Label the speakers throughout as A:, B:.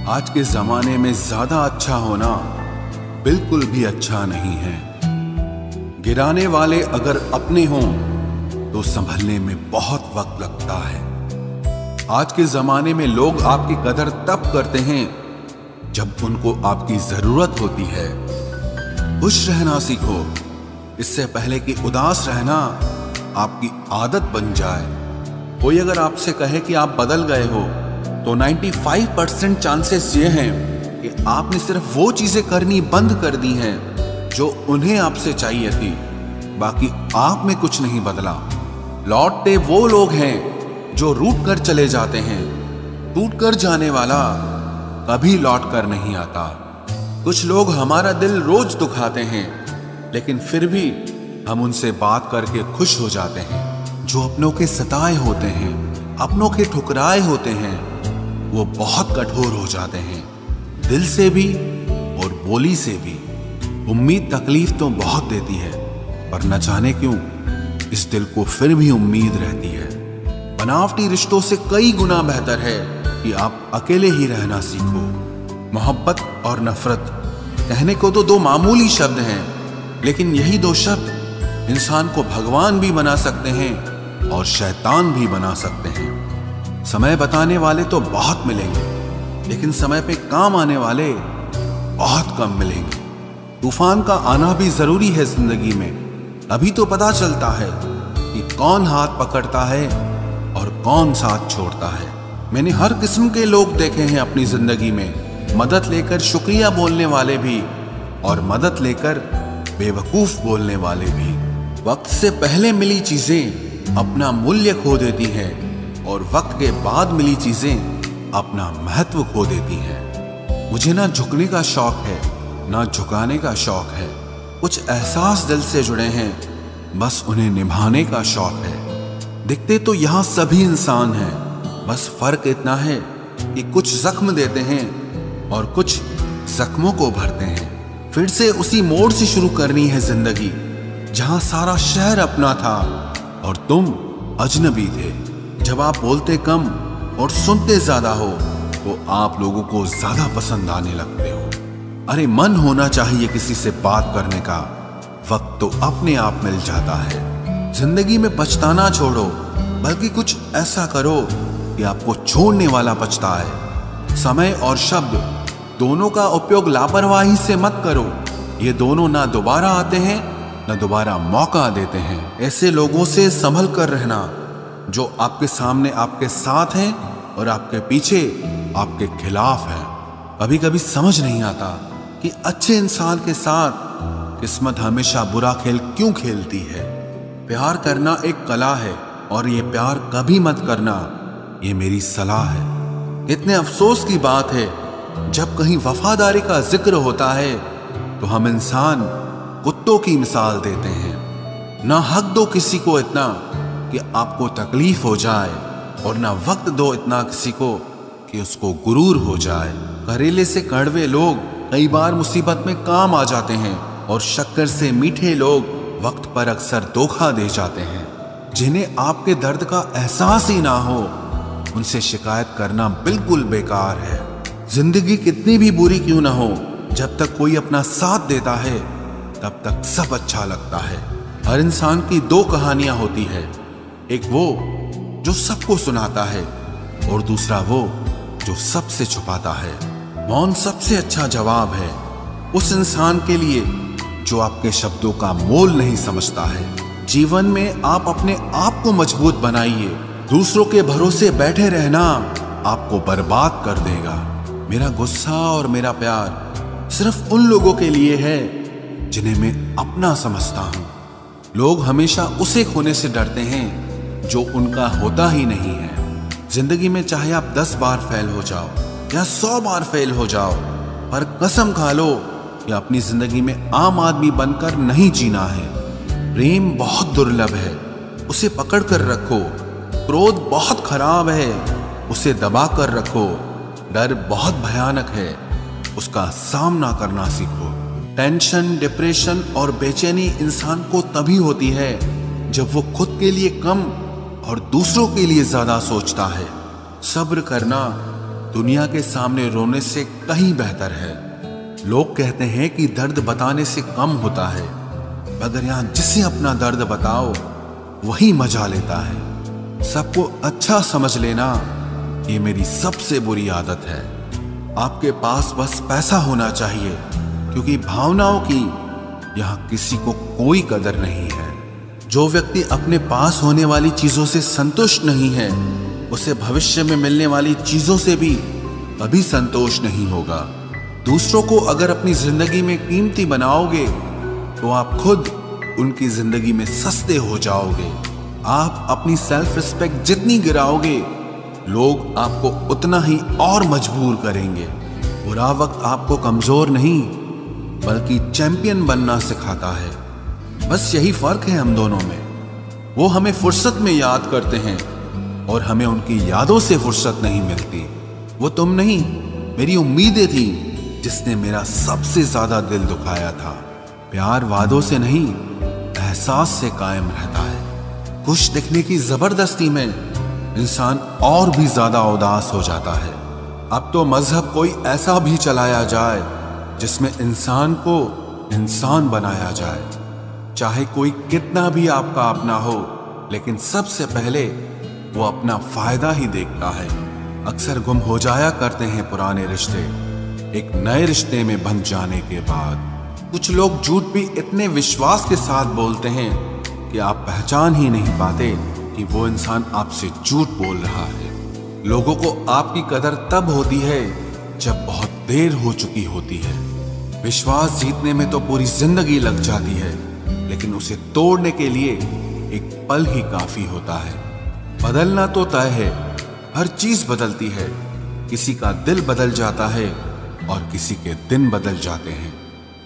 A: आज के जमाने में ज्यादा अच्छा होना बिल्कुल भी अच्छा नहीं है। गिराने वाले अगर अपने हों तो संभलने में बहुत वक्त लगता है। आज के जमाने में लोग आपकी कदर तब करते हैं जब उनको आपकी जरूरत होती है। खुश रहना सीखो, इससे पहले कि उदास रहना आपकी आदत बन जाए। कोई अगर आपसे कहे कि आप बदल गए हो तो 95% चांसेस ये हैं कि आपने सिर्फ वो चीजें करनी बंद कर दी हैं जो उन्हें आपसे चाहिए थी। बाकी आप में कुछ नहीं बदला। लौटते वो लोग हैं जो रूठ कर चले जाते हैं। टूट कर जाने वाला कभी लौट कर नहीं आता। कुछ लोग हमारा दिल रोज दुखाते हैं, लेकिन फिर भी हम उनसे बात करके खुश हो जाते हैं। जो अपनों के सताए होते हैं, अपनों के ठुकराए होते हैं, वो बहुत कठोर हो जाते हैं, दिल से भी और बोली से भी। उम्मीद तकलीफ तो बहुत देती है, पर न जाने क्यों इस दिल को फिर भी उम्मीद रहती है। बनावटी रिश्तों से कई गुना बेहतर है कि आप अकेले ही रहना सीखो। मोहब्बत और नफरत कहने को तो दो मामूली शब्द हैं, लेकिन यही दो शब्द इंसान को भगवान भी बना सकते हैं और शैतान भी बना सकते हैं। समय बताने वाले तो बहुत मिलेंगे, लेकिन समय पे काम आने वाले बहुत कम मिलेंगे। तूफान का आना भी जरूरी है जिंदगी में, अभी तो पता चलता है कि कौन हाथ पकड़ता है और कौन साथ छोड़ता है। मैंने हर किस्म के लोग देखे हैं अपनी जिंदगी में, मदद लेकर शुक्रिया बोलने वाले भी और मदद लेकर बेवकूफ बोलने वाले भी। वक्त से पहले मिली चीजें अपना मूल्य खो देती हैं और वक्त के बाद मिली चीजें अपना महत्व खो देती हैं। मुझे ना झुकने का शौक है, ना झुकाने का शौक है। कुछ एहसास दिल से जुड़े हैं, बस उन्हें निभाने का शौक है। दिखते तो यहाँ सभी इंसान हैं, बस फर्क इतना है कि कुछ जख्म देते हैं और कुछ जख्मों को भरते हैं। फिर से उसी मोड़ से शुरू करनी है जिंदगी, जहां सारा शहर अपना था और तुम अजनबी थे। जब आप बोलते कम और सुनते ज्यादा हो तो आप लोगों को ज्यादा पसंद आने लगते हो। अरे मन होना चाहिए किसी से बात करने का, वक्त तो अपने आप मिल जाता है। जिंदगी में पछताना छोड़ो, बल्कि कुछ ऐसा करो कि आपको छोड़ने वाला पछताए। समय और शब्द दोनों का उपयोग लापरवाही से मत करो। ये दोनों ना दोबारा आते हैं ना दोबारा मौका देते हैं। ऐसे लोगों से संभल कर रहना जो आपके सामने आपके साथ हैं और आपके पीछे आपके खिलाफ हैं। कभी कभी समझ नहीं आता कि अच्छे इंसान के साथ किस्मत हमेशा बुरा खेल क्यों खेलती है। प्यार करना एक कला है और ये प्यार कभी मत करना, ये मेरी सलाह है। इतने अफसोस की बात है जब कहीं वफादारी का जिक्र होता है तो हम इंसान कुत्तों की मिसाल देते हैं। ना हक दो किसी को इतना कि आपको तकलीफ हो जाए, और ना वक्त दो इतना किसी को कि उसको गुरूर हो जाए। करेले से कड़वे लोग कई बार मुसीबत में काम आ जाते हैं और शक्कर से मीठे लोग वक्त पर अक्सर धोखा दे जाते हैं। जिन्हें आपके दर्द का एहसास ही ना हो, उनसे शिकायत करना बिल्कुल बेकार है। जिंदगी कितनी भी बुरी क्यों ना हो, जब तक कोई अपना साथ देता है तब तक सब अच्छा लगता है। हर इंसान की दो कहानियां होती है, एक वो जो सबको सुनाता है और दूसरा वो जो सबसे छुपाता है। मौन सबसे अच्छा जवाब है उस इंसान के लिए जो आपके शब्दों का मोल नहीं समझता है। जीवन में आप अपने आप को मजबूत बनाइए। दूसरों के भरोसे बैठे रहना आपको बर्बाद कर देगा। मेरा गुस्सा और मेरा प्यार सिर्फ उन लोगों के लिए है जिन्हें मैं अपना समझता हूं। लोग हमेशा उसे खोने से डरते हैं जो उनका होता ही नहीं है। जिंदगी में चाहे आप 10 बार फेल हो जाओ या 100 बार फेल हो जाओ, पर कसम खा लो कि अपनी जिंदगी में आम आदमी बनकर नहीं जीना है। प्रेम बहुत दुर्लभ है, उसे पकड़ कर रखो। क्रोध बहुत खराब है, उसे दबा कर रखो। डर बहुत भयानक है, उसका सामना करना सीखो। टेंशन, डिप्रेशन और बेचैनी इंसान को तभी होती है जब वो खुद के लिए कम और दूसरों के लिए ज्यादा सोचता है। सब्र करना दुनिया के सामने रोने से कहीं बेहतर है। लोग कहते हैं कि दर्द बताने से कम होता है, मगर यहां जिसे अपना दर्द बताओ वही मजा लेता है। सबको अच्छा समझ लेना ये मेरी सबसे बुरी आदत है। आपके पास बस पैसा होना चाहिए, क्योंकि भावनाओं की यहां किसी को कोई कदर नहीं है। जो व्यक्ति अपने पास होने वाली चीजों से संतुष्ट नहीं है, उसे भविष्य में मिलने वाली चीजों से भी कभी संतोष नहीं होगा। दूसरों को अगर अपनी जिंदगी में कीमती बनाओगे तो आप खुद उनकी जिंदगी में सस्ते हो जाओगे। आप अपनी सेल्फ रिस्पेक्ट जितनी गिराओगे, लोग आपको उतना ही और मजबूर करेंगे। बुरा वक्त आपको कमजोर नहीं बल्कि चैंपियन बनना सिखाता है। बस यही फर्क है हम दोनों में। वो हमें फुर्सत में याद करते हैं और हमें उनकी यादों से फुर्सत नहीं मिलती। वो तुम नहीं, मेरी उम्मीदें थी जिसने मेरा सबसे ज्यादा दिल दुखाया था। प्यार वादों से नहीं, एहसास से कायम रहता है। खुश दिखने की जबरदस्ती में इंसान और भी ज्यादा उदास हो जाता है। अब तो मजहब कोई ऐसा भी चलाया जाए जिसमें इंसान को इंसान बनाया जाए। चाहे कोई कितना भी आपका अपना हो, लेकिन सबसे पहले वो अपना फायदा ही देखता है। अक्सर गुम हो जाया करते हैं पुराने रिश्ते एक नए रिश्ते में बंध जाने के बाद। कुछ लोग झूठ भी इतने विश्वास के साथ बोलते हैं कि आप पहचान ही नहीं पाते कि वो इंसान आपसे झूठ बोल रहा है। लोगों को आपकी कदर तब होती है जब बहुत देर हो चुकी होती है। विश्वास जीतने में तो पूरी जिंदगी लग जाती है, लेकिन उसे तोड़ने के लिए एक पल ही काफी होता है। बदलना तो तय है, हर चीज बदलती है। किसी का दिल बदल जाता है और किसी के दिन बदल जाते हैं।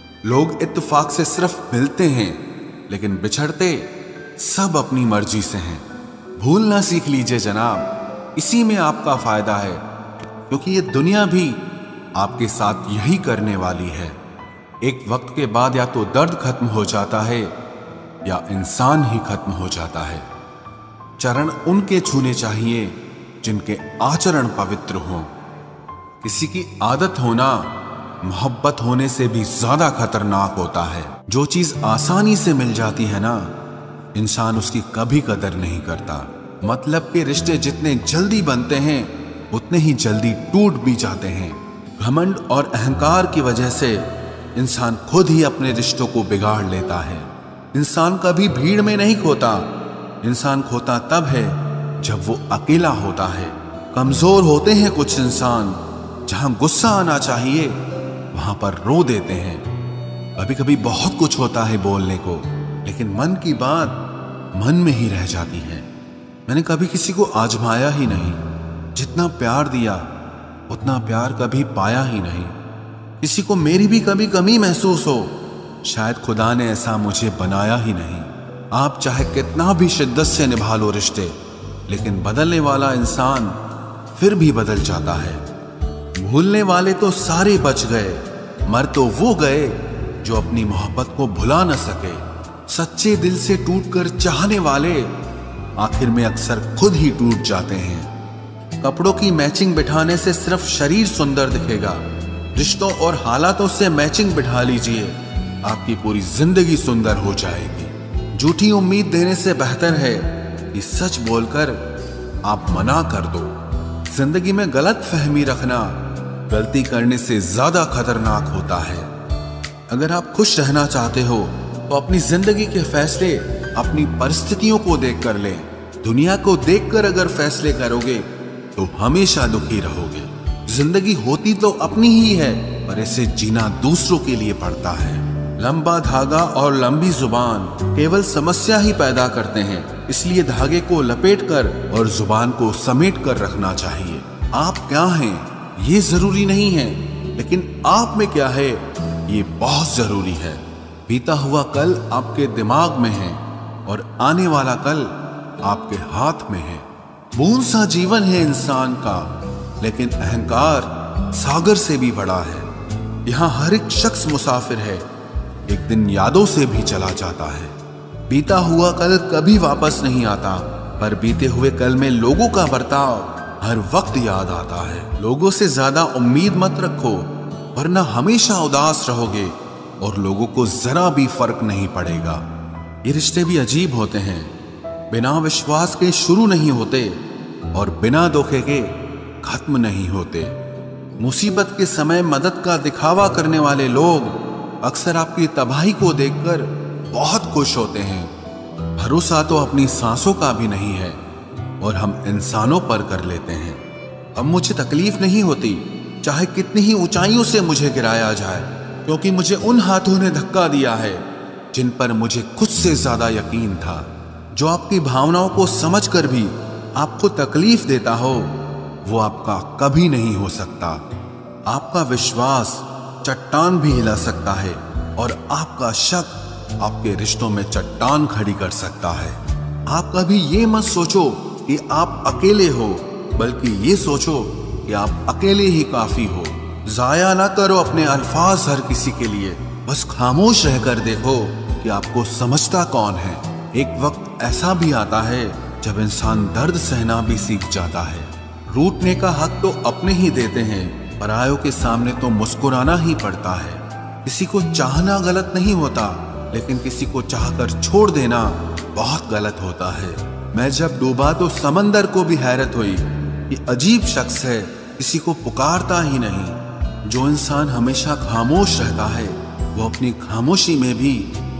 A: लोग इत्तेफाक से सिर्फ मिलते हैं, लेकिन बिछड़ते सब अपनी मर्जी से हैं। भूलना सीख लीजिए जनाब, इसी में आपका फायदा है, क्योंकि ये दुनिया भी आपके साथ यही करने वाली है। एक वक्त के बाद या तो दर्द खत्म हो जाता है या इंसान ही खत्म हो जाता है। चरण उनके छूने चाहिए जिनके आचरण पवित्र हों। किसी की आदत होना मोहब्बत होने से भी ज्यादा खतरनाक होता है। जो चीज आसानी से मिल जाती है ना, इंसान उसकी कभी कदर नहीं करता। मतलब के रिश्ते जितने जल्दी बनते हैं उतने ही जल्दी टूट भी जाते हैं। घमंड और अहंकार की वजह से इंसान खुद ही अपने रिश्तों को बिगाड़ लेता है। इंसान कभी भीड़ में नहीं खोता, इंसान खोता तब है जब वो अकेला होता है। कमजोर होते हैं कुछ इंसान, जहां गुस्सा आना चाहिए वहां पर रो देते हैं। कभी कभी बहुत कुछ होता है बोलने को, लेकिन मन की बात मन में ही रह जाती है। मैंने कभी किसी को आजमाया ही नहीं। जितना प्यार दिया उतना प्यार कभी पाया ही नहीं। किसी को मेरी भी कभी कमी महसूस हो, शायद खुदा ने ऐसा मुझे बनाया ही नहीं। आप चाहे कितना भी शिद्दत से निभा लो रिश्ते, लेकिन बदलने वाला इंसान फिर भी बदल जाता है। भूलने वाले तो सारे बच गए, मर तो वो गए जो अपनी मोहब्बत को भुला न सके। सच्चे दिल से टूटकर चाहने वाले आखिर में अक्सर खुद ही टूट जाते हैं। कपड़ों की मैचिंग बिठाने से सिर्फ शरीर सुंदर दिखेगा। रिश्तों और हालातों से मैचिंग बिठा लीजिए, आपकी पूरी जिंदगी सुंदर हो जाएगी। झूठी उम्मीद देने से बेहतर है कि सच बोलकर आप मना कर दो। जिंदगी में गलत फहमी रखना गलती करने से ज्यादा खतरनाक होता है। अगर आप खुश रहना चाहते हो तो अपनी जिंदगी के फैसले अपनी परिस्थितियों को देखकर लें। दुनिया को देखकर अगर फैसले करोगे तो हमेशा दुखी रहोगे। जिंदगी होती तो अपनी ही है, पर इसे जीना दूसरों के लिए पड़ता है। लंबा धागा और लंबी जुबान केवल समस्या ही पैदा करते हैं, इसलिए धागे को लपेटकर और जुबान को समेट कर रखना चाहिए। आप क्या हैं ये जरूरी नहीं है, लेकिन आप में क्या है ये बहुत जरूरी है। बीता हुआ कल आपके दिमाग में है और आने वाला कल आपके हाथ में है। बूंद सा जीवन है इंसान का, लेकिन अहंकार सागर से भी बड़ा है। यहाँ हर एक शख्स मुसाफिर है, एक दिन यादों से भी चला जाता है। बीता हुआ कल कभी वापस नहीं आता, पर बीते हुए कल में लोगों का बर्ताव हर वक्त याद आता है। लोगों से ज्यादा उम्मीद मत रखो, वरना हमेशा उदास रहोगे और लोगों को जरा भी फर्क नहीं पड़ेगा। ये रिश्ते भी अजीब होते हैं, बिना विश्वास के शुरू नहीं होते और बिना धोखे के खत्म नहीं होते। मुसीबत के समय मदद का दिखावा करने वाले लोग अक्सर आपकी तबाही को देखकर बहुत खुश होते हैं। भरोसा तो अपनी सांसों का भी नहीं है और हम इंसानों पर कर लेते हैं। अब मुझे तकलीफ नहीं होती चाहे कितनी ही ऊंचाइयों से मुझे गिराया जाए, क्योंकि मुझे उन हाथों ने धक्का दिया है जिन पर मुझे खुद से ज्यादा यकीन था। जो आपकी भावनाओं को समझकर भी आपको तकलीफ देता हो, वो आपका कभी नहीं हो सकता। आपका विश्वास चट्टान भी हिला सकता है और आपका शक आपके रिश्तों में चट्टान खड़ी कर सकता है। आप कभी ये मत सोचो कि आप अकेले हो, बल्कि ये सोचो कि आप अकेले ही काफी हो। जाया ना करो अपने अल्फाज हर किसी के लिए, बस खामोश रहकर देखो कि आपको समझता कौन है। एक वक्त ऐसा भी आता है जब इंसान दर्द सहना भी सीख जाता है। रूठने का हक तो अपने ही देते हैं, परायों के सामने तो मुस्कुराना ही पड़ता है। किसी को चाहना गलत नहीं होता, लेकिन किसी को चाहकर छोड़ देना बहुत गलत होता है। मैं जब डूबा तो समंदर को भी हैरत हुई। ये अजीब शख्स है, किसी को पुकारता ही नहीं। जो इंसान हमेशा खामोश रहता है, वो अपनी खामोशी में भी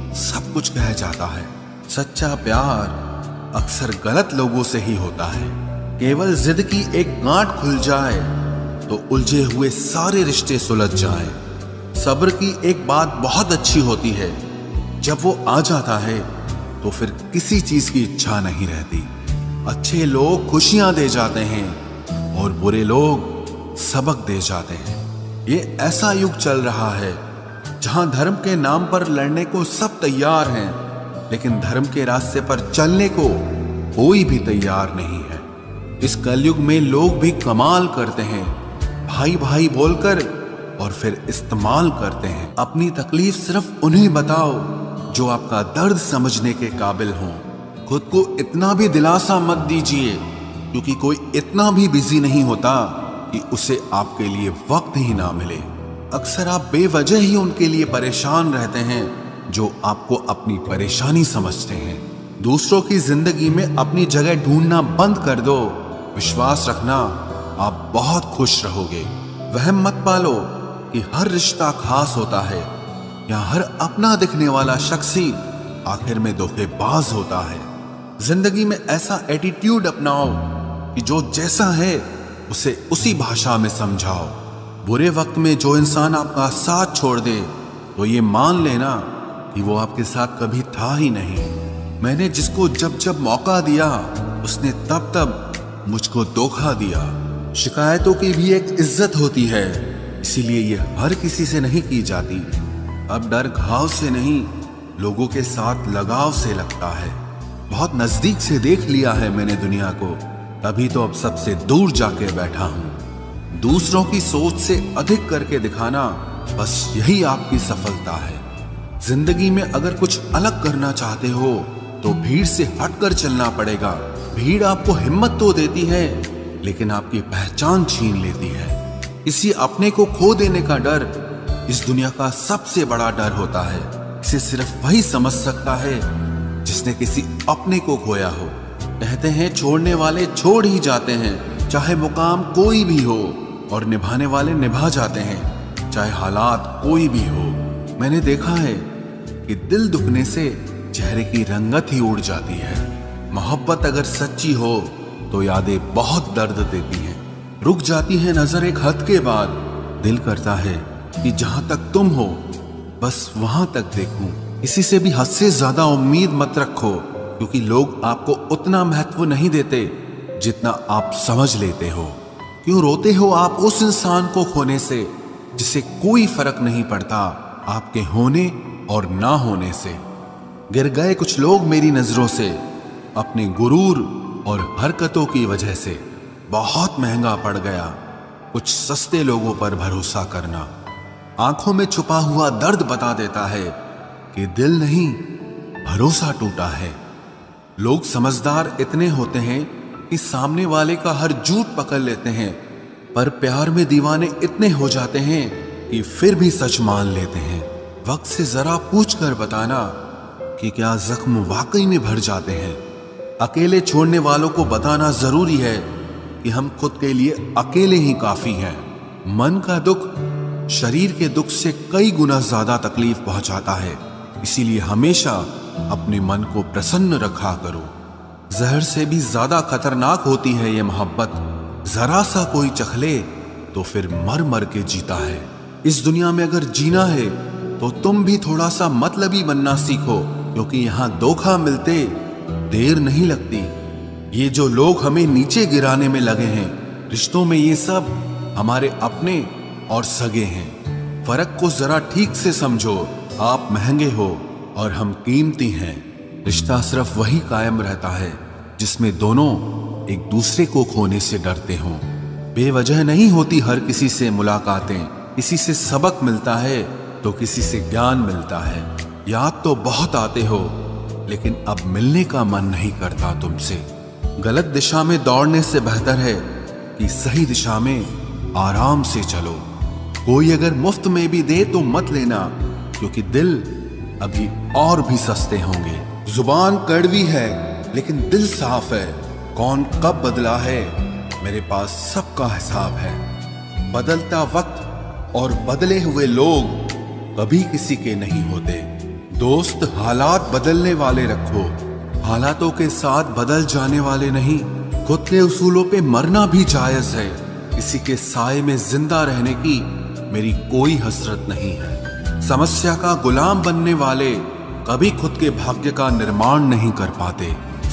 A: सब कुछ कह जाता है। सच्चा प्यार अक्सर गलत लोगों से ही होता है। केवल जिद की एक गांठ खुल जाए तो उलझे हुए सारे रिश्ते सुलझ जाएं। सब्र की एक बात बहुत अच्छी होती है, जब वो आ जाता है तो फिर किसी चीज की इच्छा नहीं रहती। अच्छे लोग खुशियां दे जाते हैं और बुरे लोग सबक दे जाते हैं। ये ऐसा युग चल रहा है जहां धर्म के नाम पर लड़ने को सब तैयार हैं, लेकिन धर्म के रास्ते पर चलने को कोई भी तैयार नहीं है। इस कलयुग में लोग भी कमाल करते हैं, भाई भाई बोलकर और फिर इस्तेमाल करते हैं। अपनी तकलीफ सिर्फ उन्हें बताओ जो आपका दर्द समझने के काबिल हों। खुद को इतना भी दिलासा मत दीजिए, क्योंकि कोई इतना भी बिजी नहीं होता कि उसे आपके लिए वक्त ही ना मिले। अक्सर आप बेवजह ही उनके लिए परेशान रहते हैं जो आपको अपनी परेशानी समझते हैं। दूसरों की जिंदगी में अपनी जगह ढूंढना बंद कर दो। विश्वास रखना, आप बहुत खुश रहोगे। वहम मत पालो कि हर रिश्ता खास होता है या हर अपना दिखने वाला शख्स ही आखिर में धोखेबाज होता है। जिंदगी में ऐसा एटीट्यूड अपनाओ कि जो जैसा है उसे उसी भाषा में समझाओ। बुरे वक्त में जो इंसान आपका साथ छोड़ दे तो ये मान लेना कि वो आपके साथ कभी था ही नहीं। मैंने जिसको जब जब मौका दिया, उसने तब तब मुझको धोखा दिया। शिकायतों की भी एक इज्जत होती है, इसीलिए ये हर किसी से नहीं की जाती। अब डर घाव से नहीं, लोगों के साथ लगाव से लगता है। बहुत नजदीक से देख लिया है मैंने दुनिया को, तभी तो अब सबसे दूर जाके बैठा हूं। दूसरों की सोच से अधिक करके दिखाना, बस यही आपकी सफलता है। जिंदगी में अगर कुछ अलग करना चाहते हो तो भीड़ से हटकर चलना पड़ेगा। भीड़ आपको हिम्मत तो देती है, लेकिन आपकी पहचान छीन लेती है। किसी अपने को खो देने का डर इस दुनिया का सबसे बड़ा डर होता है। इसे सिर्फ वही समझ सकता है जिसने किसी अपने को खोया हो। कहते हैं छोड़ने वाले छोड़ ही जाते हैं, चाहे मुकाम कोई भी हो, और निभाने वाले निभा जाते हैं, चाहे हालात कोई भी हो। मैंने देखा है कि दिल दुखने से चेहरे की रंगत ही उड़ जाती है। मोहब्बत अगर सच्ची हो तो यादें बहुत दर्द देती हैं। रुक जाती है नजर एक हद के बाद। दिल करता है कि जहां तक तुम हो बस वहां तक देखूं। किसी से भी हद से ज्यादा उम्मीद मत रखो, क्योंकि लोग आपको उतना महत्व नहीं देते जितना आप समझ लेते हो। क्यों रोते हो आप उस इंसान को खोने से जिसे कोई फर्क नहीं पड़ता आपके होने और ना होने से। गिर गए कुछ लोग मेरी नजरों से अपने गुरूर और हरकतों की वजह से। बहुत महंगा पड़ गया कुछ सस्ते लोगों पर भरोसा करना। आंखों में छुपा हुआ दर्द बता देता है कि दिल नहीं, भरोसा टूटा है। लोग समझदार इतने होते हैं कि सामने वाले का हर झूठ पकड़ लेते हैं, पर प्यार में दीवाने इतने हो जाते हैं कि फिर भी सच मान लेते हैं। वक्त से जरा पूछ कर बताना कि क्या जख्म वाकई में भर जाते हैं। अकेले छोड़ने वालों को बताना जरूरी है कि हम खुद के लिए अकेले ही काफी हैं। मन का दुख शरीर के दुख से कई गुना ज्यादा तकलीफ पहुंचाता है, इसीलिए हमेशा अपने मन को प्रसन्न रखा करो। जहर से भी ज्यादा खतरनाक होती है ये मोहब्बत, जरा सा कोई चखले तो फिर मर मर के जीता है। इस दुनिया में अगर जीना है तो तुम भी थोड़ा सा मतलबी बनना सीखो, क्योंकि यहाँ धोखा मिलते देर नहीं लगती। ये जो लोग हमें नीचे गिराने में लगे हैं, रिश्तों में ये सब हमारे अपने और सगे हैं। फर्क को जरा ठीक से समझो। आप महंगे हो और हम कीमती हैं। रिश्ता सिर्फ वही कायम रहता है जिसमें दोनों एक दूसरे को खोने से डरते हों। बेवजह नहीं होती हर किसी से मुलाकातें, किसी से सबक मिलता है तो किसी से ज्ञान मिलता है। याद तो बहुत आते हो, लेकिन अब मिलने का मन नहीं करता तुमसे। गलत दिशा में दौड़ने से बेहतर है कि सही दिशा में आराम से चलो। कोई अगर मुफ्त में भी दे तो मत लेना, क्योंकि दिल अभी और भी सस्ते होंगे। जुबान कड़वी है लेकिन दिल साफ है। कौन कब बदला है, मेरे पास सबका हिसाब है। बदलता वक्त और बदले हुए लोग कभी किसी के नहीं होते। दोस्त हालात बदलने वाले रखो, हालातों के साथ बदल जाने वाले नहीं। खुद के उसूलों पे मरना भी जायज है। किसी के साए में जिंदा रहने की मेरी कोई हसरत नहीं है। समस्या का गुलाम बनने वाले कभी खुद के भाग्य का निर्माण नहीं कर पाते।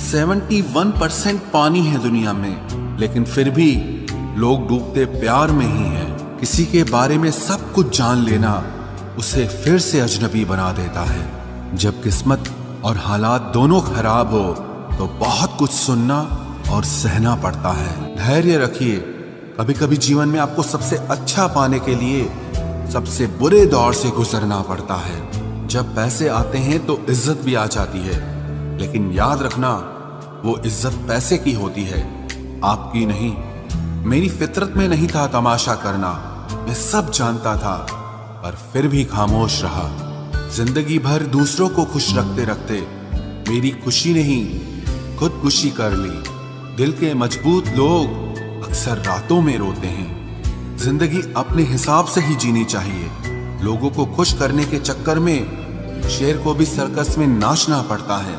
A: 71% पानी है दुनिया में, लेकिन फिर भी लोग डूबते प्यार में ही हैं। किसी के बारे में सब कुछ जान लेना उसे फिर से अजनबी बना देता है। जब किस्मत और हालात दोनों खराब हो तो बहुत कुछ सुनना और सहना पड़ता है। धैर्य रखिए। कभी कभी जीवन में आपको सबसे अच्छा पाने के लिए सबसे बुरे दौर से गुजरना पड़ता है। जब पैसे आते हैं तो इज्जत भी आ जाती है, लेकिन याद रखना वो इज्जत पैसे की होती है, आपकी नहीं। मेरी फितरत में नहीं था तमाशा करना, मैं सब जानता था, पर फिर भी खामोश रहा। जिंदगी भर दूसरों को खुश रखते रखते मेरी खुशी नहीं खुदकुशी कर ली। दिल के मजबूत लोग अक्सर रातों में रोते हैं। जिंदगी अपने हिसाब से ही जीनी चाहिए। लोगों को खुश करने के चक्कर में शेर को भी सर्कस में नाचना पड़ता है।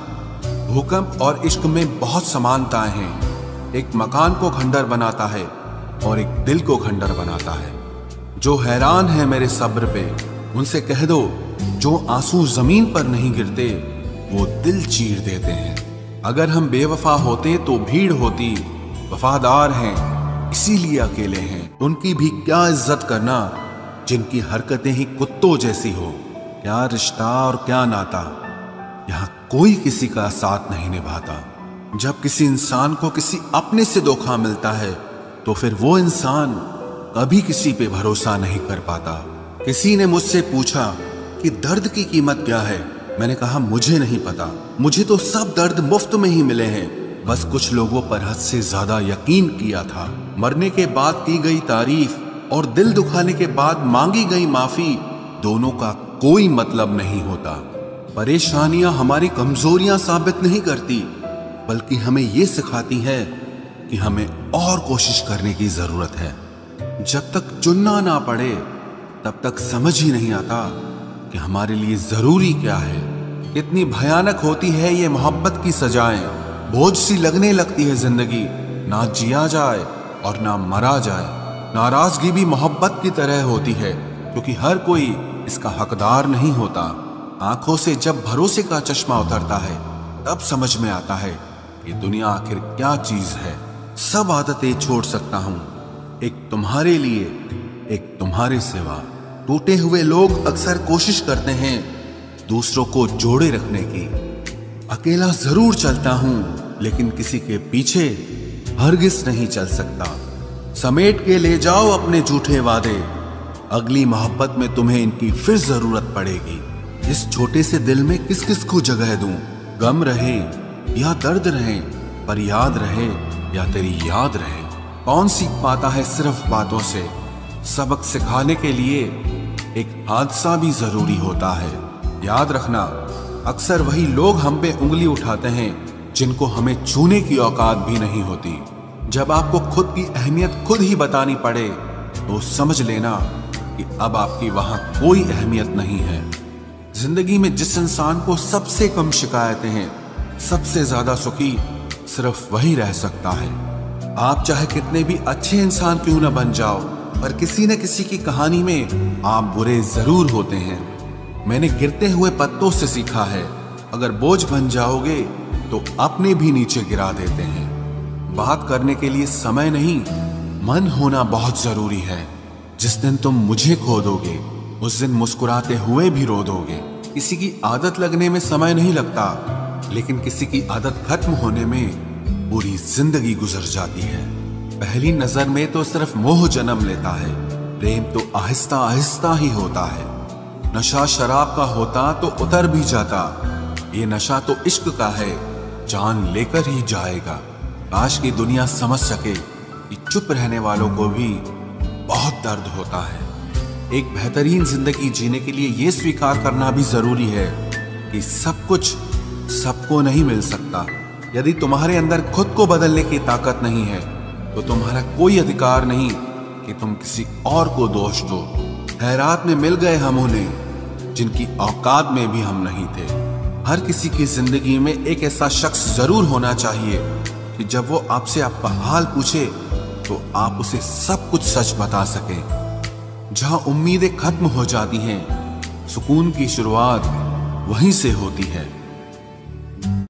A: भूकंप और इश्क में बहुत समानताएं हैं। एक मकान को खंडर बनाता है और एक दिल को खंडर बनाता है। जो हैरान है मेरे सब्र पे, उनसे कह दो जो आंसू जमीन पर नहीं गिरते वो दिल चीर देते हैं। अगर हम बेवफा होते तो भीड़ होती, वफादार हैं इसीलिए अकेले हैं। उनकी भी क्या इज्जत करना जिनकी हरकतें ही कुत्तों जैसी हो। क्या रिश्ता और क्या नाता, यहाँ कोई किसी का साथ नहीं निभाता। जब किसी इंसान को किसी अपने से धोखा मिलता है तो फिर वो इंसान कभी किसी पे भरोसा नहीं कर पाता। किसी ने मुझसे पूछा कि दर्द की कीमत क्या है। मैंने कहा मुझे नहीं पता, मुझे तो सब दर्द मुफ्त में ही मिले हैं। बस कुछ लोगों पर हद से ज्यादा यकीन किया था। मरने के बाद की गई तारीफ और दिल दुखाने के बाद मांगी गई माफी, दोनों का कोई मतलब नहीं होता। परेशानियां हमारी कमजोरियां साबित नहीं करती, बल्कि हमें ये सिखाती है कि हमें और कोशिश करने की जरूरत है। जब तक चुनना ना पड़े तब तक समझ ही नहीं आता कि हमारे लिए जरूरी क्या है। कितनी भयानक होती है ये मोहब्बत की सजाएं। बोझ सी लगने लगती है जिंदगी, ना जिया जाए और ना मरा जाए। नाराजगी भी मोहब्बत की तरह होती है, क्योंकि हर कोई इसका हकदार नहीं होता। आंखों से जब भरोसे का चश्मा उतरता है तब समझ में आता है कि दुनिया आखिर क्या चीज है। सब आदतें छोड़ सकता हूं, एक तुम्हारे लिए, एक तुम्हारे सिवा। टूटे हुए लोग अक्सर कोशिश करते हैं दूसरों को जोड़े रखने की। अकेला जरूर चलता हूं, लेकिन किसी के पीछे हरगिज नहीं चल सकता। समेट के ले जाओ अपने झूठे वादे, अगली मोहब्बत में तुम्हें इनकी फिर जरूरत पड़ेगी। इस छोटे से दिल में किस किस को जगह दूं? गम रहे या दर्द रहे, पर याद रहे या तेरी याद रहे। कौन सीख पाता है सिर्फ बातों से? सबक सिखाने के लिए एक हादसा भी जरूरी होता है। याद रखना, अक्सर वही लोग हम पे उंगली उठाते हैं जिनको हमें छूने की औकात भी नहीं होती। जब आपको खुद की अहमियत खुद ही बतानी पड़े तो समझ लेना कि अब आपकी वहां कोई अहमियत नहीं है। जिंदगी में जिस इंसान को सबसे कम शिकायतें हैं, सबसे ज्यादा सुखी सिर्फ वही रह सकता है। आप चाहे कितने भी अच्छे इंसान क्यों न बन जाओ, पर किसी न किसी की कहानी में आप बुरे जरूर होते हैं। मैंने गिरते हुए पत्तों से सीखा है, अगर बोझ बन जाओगे तो अपने भी नीचे गिरा देते हैं। बात करने के लिए समय नहीं, मन होना बहुत जरूरी है। जिस दिन तुम मुझे खो दोगे, उस दिन मुस्कुराते हुए भी रो दोगे। किसी की आदत लगने में समय नहीं लगता, लेकिन किसी की आदत खत्म होने में पूरी जिंदगी गुजर जाती है। पहली नजर में तो सिर्फ मोह जन्म लेता है, प्रेम तो आहिस्ता आहिस्ता ही होता है। नशा शराब का होता तो उतर भी जाता, ये नशा तो इश्क का है, जान लेकर ही जाएगा। काश की दुनिया समझ सके कि चुप रहने वालों को भी बहुत दर्द होता है। एक बेहतरीन जिंदगी जीने के लिए यह स्वीकार करना भी जरूरी है कि सब कुछ सबको नहीं मिल सकता। यदि तुम्हारे अंदर खुद को बदलने की ताकत नहीं है तो तुम्हारा कोई अधिकार नहीं कि तुम किसी और को दोष दो। खैरात में मिल गए हम उन्हें जिनकी औकात में भी हम नहीं थे। हर किसी की जिंदगी में एक ऐसा शख्स जरूर होना चाहिए कि जब वो आपसे आपका हाल पूछे तो आप उसे सब कुछ सच बता सके। जहां उम्मीदें खत्म हो जाती हैं, सुकून की शुरुआत वहीं से होती है।